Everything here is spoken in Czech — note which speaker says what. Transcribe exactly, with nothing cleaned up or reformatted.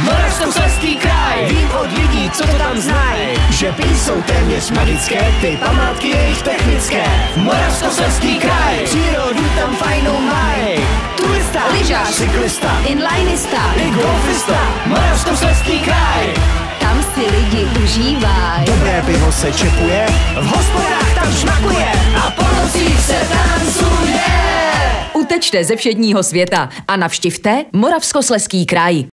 Speaker 1: Moravskoslezský kraj. Vím od lidí, co to tam znají, že prý jsou téměř magické ty památky jejich technické. Moravskoslezský kraj, přírodu tam fajnou mají. Turista,
Speaker 2: lyžař,
Speaker 1: cyklista,
Speaker 2: inlinista
Speaker 1: i golfista. Moravskoslezský kraj,
Speaker 2: tam si lidi užívají.
Speaker 1: dobré pivo se čepuje, v hospodách tam šmakuje a po nocích se tancuje.
Speaker 2: Utečte ze všedního světa a navštivte Moravskoslezský kraj.